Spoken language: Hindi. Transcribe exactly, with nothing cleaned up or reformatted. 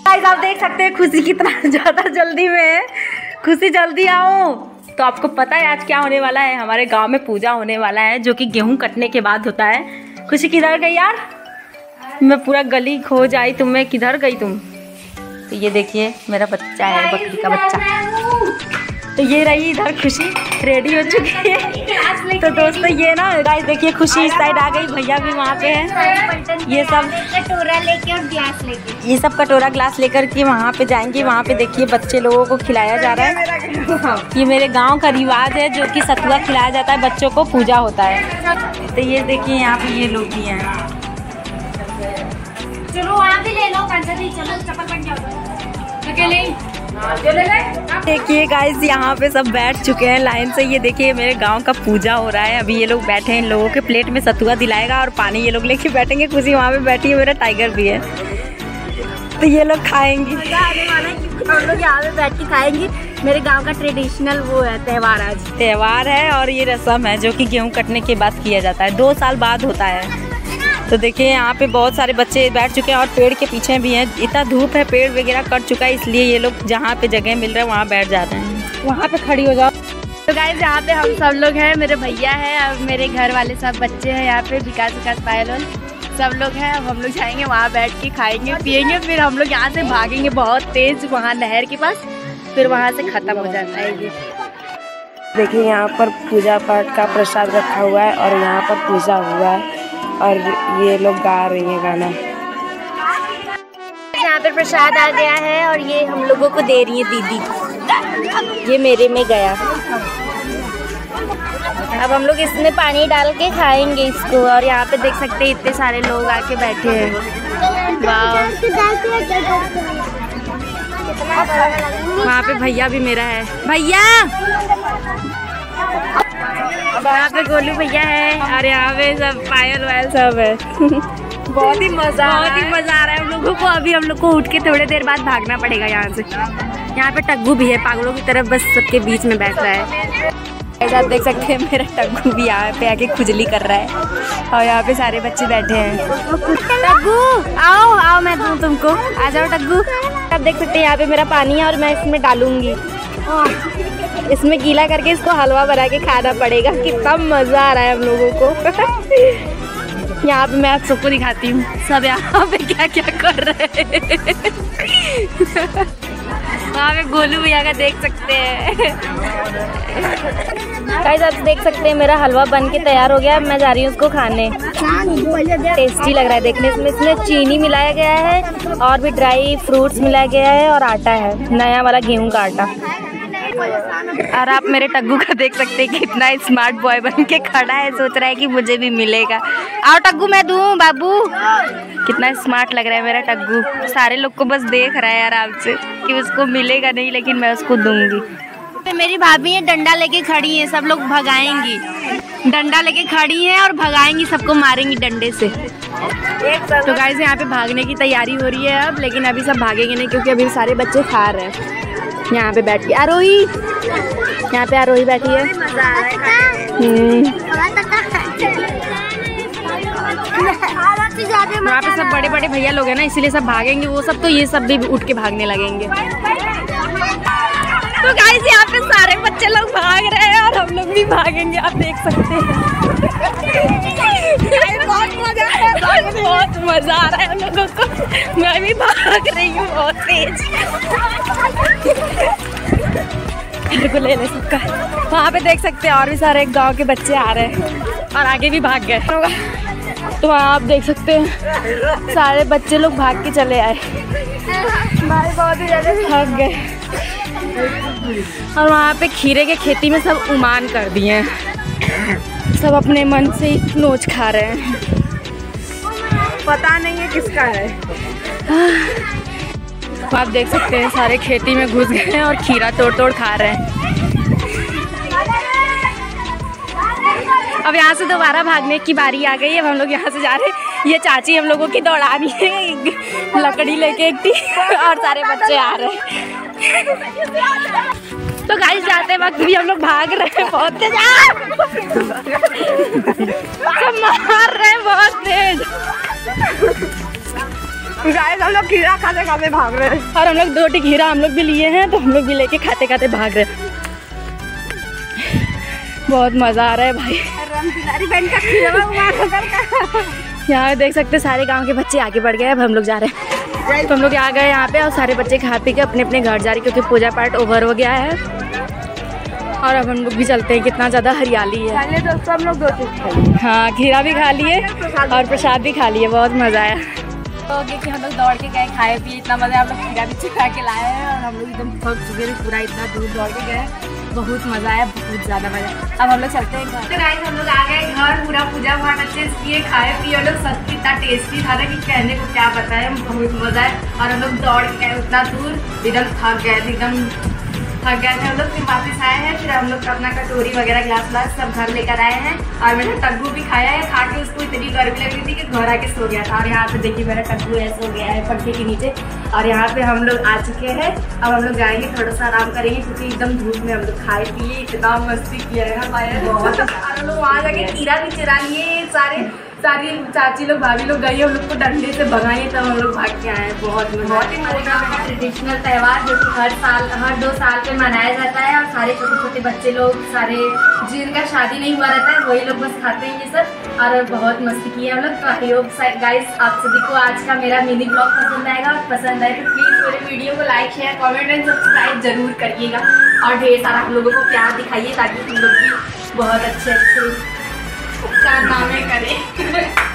गाइस आप देख सकते हैं खुशी कितना ज़्यादा जल्दी में है। खुशी जल्दी आओ। तो आपको पता है आज क्या होने वाला है? हमारे गांव में पूजा होने वाला है जो कि गेहूं कटने के बाद होता है। खुशी किधर गई यार? मैं पूरा गली खोज आई, तुम में किधर गई तुम? तो ये देखिए मेरा बच्चा है, बकरी का बच्चा। तो ये रही इधर खुशी रेडी हो चुकी है। तो दोस्तों ये ना गाइस देखिए खुशी इस साइड आ गई, भैया भी वहाँ पे हैं। ये सब कटोरा लेके और ग्लास लेके ये सब कटोरा ग्लास लेकर के वहाँ पे जाएंगे। वहाँ पे देखिए बच्चे लोगों को खिलाया जा रहा है। ये मेरे गांव का रिवाज है जो कि सतुआ खिलाया जाता है, बच्चों को पूजा होता है। तो ये देखिए यहाँ पे ये लोग भी हैं। चलो वहाँ भी ले लो, चलो चप्पल पहन जाओ अकेले। देखिए गाइस यहाँ पे सब बैठ चुके हैं लाइन से। ये देखिए मेरे गांव का पूजा हो रहा है। अभी ये लोग बैठे हैं, इन लोगों के प्लेट में सतुआ दिलाएगा और पानी ये लोग लेके बैठेंगे। खुशी वहाँ पे बैठी है, मेरा टाइगर भी है। तो ये लोग खाएंगे, हम लोग यहाँ पे बैठ के खाएंगे। मेरे गांव का ट्रेडिशनल वो है त्यौहार, आज त्यौहार है और ये रस्म है जो कि गेहूँ कटने के बाद किया जाता है, दो साल बाद होता है। तो देखिए यहाँ पे बहुत सारे बच्चे बैठ चुके हैं और पेड़ के पीछे भी हैं। इतना धूप है, पेड़ वगैरह कट चुका है, इसलिए ये लोग जहाँ पे जगह मिल रहा है वहाँ बैठ जाते हैं। वहाँ पे खड़ी हो जाओ। तो गाइस यहाँ पे हम सब लोग हैं, मेरे भैया है और मेरे घर वाले सब बच्चे हैं। यहाँ पे विकास विकास पायल सब लोग हैं। अब हम लोग जाएंगे वहाँ बैठ के खाएंगे पियेंगे, फिर हम लोग यहाँ से भागेंगे बहुत तेज वहाँ नहर के पास, फिर वहाँ से खत्म हो जाता है ये। देखिए यहाँ पर पूजा पाठ का प्रसाद रखा हुआ है और यहाँ पर पूजा हुआ है और ये लोग गा रही हैं गाना। यहाँ पे प्रसाद आ गया है और ये हम लोगों को दे रही है दीदी। ये मेरे में गया। अब हम लोग इसमें पानी डाल के खाएंगे इसको। और यहाँ पे देख सकते हैं इतने सारे लोग आके बैठे हैं। वाह, वहाँ पे भैया भी मेरा है। भैया यहाँ पे गोलू भैया है और यहाँ पे सब पायल वायल सब है। बहुत ही मजा बहुत ही मजा आ रहा है हम लोगों को। अभी हम लोग को उठ के थोड़ी देर बाद भागना पड़ेगा यहाँ से। यहाँ पे टग्गू भी है, पागलों की तरफ बस सबके बीच में बैठ रहा है। ऐसा आप देख सकते हैं मेरा टग्गू भी यहाँ पे आके खुजली कर रहा है और यहाँ पे सारे बच्चे बैठे हैं। टग्गू आओ आओ, मैं दूँ तुमको, आ जाओ टग्गू। आप देख सकते हैं यहाँ पे मेरा पानी है और मैं इसमें डालूंगी, इसमें गीला करके इसको हलवा बना के खाना पड़ेगा। कितना मजा आ रहा है हम लोगों को। यहाँ पे मैं आप सबको दिखाती हूँ सब यहाँ पे क्या क्या कर रहे हैं। वहाँ पे गोलू भैया का देख सकते हैं। गाइस आप देख सकते हैं मेरा हलवा बन के तैयार हो गया है। मैं जा रही हूँ उसको खाने। टेस्टी लग रहा है देखने में। इसमें चीनी मिलाया गया है और भी ड्राई फ्रूट्स मिलाया गया है और आटा है, नया वाला गेहूं का आटा। और आप मेरे टग्गू का देख सकते हैं कितना स्मार्ट बॉय बन के खड़ा है, सोच रहा है कि मुझे भी मिलेगा। आओ टग्गू मैं दूँ बाबू। कितना स्मार्ट लग रहा है मेरा टग्गू। सारे लोग को बस देख रहा है आराम से कि उसको मिलेगा नहीं, लेकिन मैं उसको दूंगी। मेरी भाभी है, डंडा लेके खड़ी है, सब लोग भगाएंगी। डंडा लेके खड़ी है और भगाएंगी, सबको मारेंगी डंडे से। तो गाइस यहाँ पे भागने की तैयारी हो रही है अब, लेकिन अभी सब भागेंगे नहीं क्योंकि अभी सारे बच्चे खा रहे हैं। यहाँ पे बैठ के आरोही, यहाँ पे आरोही बैठी है। वहाँ पे सब बड़े बड़े भैया लोग हैं ना, इसीलिए सब भागेंगे वो सब, तो ये सब भी उठ के भागने लगेंगे। तो गाइस यहाँ पे सारे बच्चे लोग भाग रहे हैं और हम लोग भी भागेंगे, आप देख सकते हैं। बहुत मजा आ रहा है, बहुत मजा आ रहा है हम लोगों को। मैं भी भाग रही हूँ बहुत तेज। को ले ले सबका। वहाँ पे देख सकते हैं और भी सारे गांव के बच्चे आ रहे हैं और आगे भी भाग गए। तो वहाँ आप देख सकते हैं सारे बच्चे लोग भाग के चले आए, बहुत ही ज़्यादा थक गए। और वहाँ पे खीरे के खेती में सब उमान कर दिए हैं, सब अपने मन से ही नोच खा रहे हैं। पता नहीं है किसका है। आप देख सकते हैं सारे खेती में घुस गए हैं और खीरा तोड़ तोड़ खा रहे हैं। अब यहाँ से दोबारा भागने की बारी आ गई है। अब हम लोग यहाँ से जा रहे हैं। ये चाची हम लोगों की दौड़ा रही है लकड़ी लेके एक टी, और सारे बच्चे आ रहे हैं। तो गाइस जाते वक्त भी हम लोग भाग रहे हैं बहुत तेज, सब मार रहे हैं बहुत तेज। गाइस हम लोग खीरा खाते खाते भाग रहे हैं और हम लोग दो टी खीरा हम लोग भी लिए हैं तो हम लोग भी लेके खाते खाते भाग रहे हैं। बहुत मज़ा आ रहा है भाई। यहाँ देख सकते सारे गांव के बच्चे आगे बढ़ गए। अब हम लोग जा रहे हैं तो हम लोग आ गए यहाँ पे और सारे बच्चे खा पी के अपने अपने घर जा रहे क्योंकि पूजा पाठ ओवर हो गया है। और अब हम लोग भी चलते हैं। कितना ज़्यादा हरियाली है। दोस्तों हम लोग दो चीज़ खा लिए। हाँ खीरा भी खा लिए और प्रसाद भी खा लिए। बहुत मज़ा आया। तो देखिए हम लोग दौड़ के गए खाए पिए इतना मज़ा। हम लोग खीरा भी चुका के लाए हैं और हम लोग एकदम थक चुके थे पूरा इतना दूर दौड़ के गए। बहुत मज़ा आया बहुत ज़्यादा मज़ा। अब हम लोग चलते हैं घर। तो गाइस हम लोग आ गए घर। पूरा पूजा पाठ अच्छे से किए खाए पिए। हम लोग सब इतना टेस्टी था ना कि कहने को क्या बताए। बहुत मज़ा है। और हम लोग दौड़ के गए उतना दूर एकदम थक गए थे एकदम थक गए थे हम लोग। फिर वापस आए हैं। फिर हम लोग अपना कटोरी वगैरह ग्लास व्लास सब घर लेकर आए हैं। और मैंने टग्गू भी खाया है। खा के उसको इतनी गर्मी लग रही थी कि घर आके सो गया था। और यहाँ पे देखिए मेरा टग्गू ऐसे हो गया है पंखे के नीचे। और यहाँ पे हम लोग आ चुके हैं। अब हम लोग जाएंगे थोड़ा सा आराम करेंगे क्योंकि एकदम धूप में हम लोग खाए पिए इतना मस्ती किया है हमारे बहुत। और हम लोग वहाँ जाके खीरा भी चुरा लिए। सारे सारी चाची लोग भाभी लोग गई हम लोग को डंडे से भगाए तब हम लोग भाग के आए हैं। बहुत बहुत ही मजा का ट्रेडिशनल त्यौहार जो कि हर साल हर दो साल पे मनाया जाता है। और सारे छोटे छोटे बच्चे लोग सारे जिनका शादी नहीं हुआ रहता है वही लोग बस खाते हैं ये सब। और बहुत मस्ती की है हम लोग। तो आई होप गाइस आप सभी को आज का मेरा मिनी ब्लॉग पसंद आएगा। और पसंद आए तो प्लीज़ मेरे वीडियो को like share comment and subscribe जरूर करिएगा। और ढेर सारा हम लोगों को प्यार दिखाइए ताकि हम लोग भी बहुत अच्छे अच्छे कारनामे करें।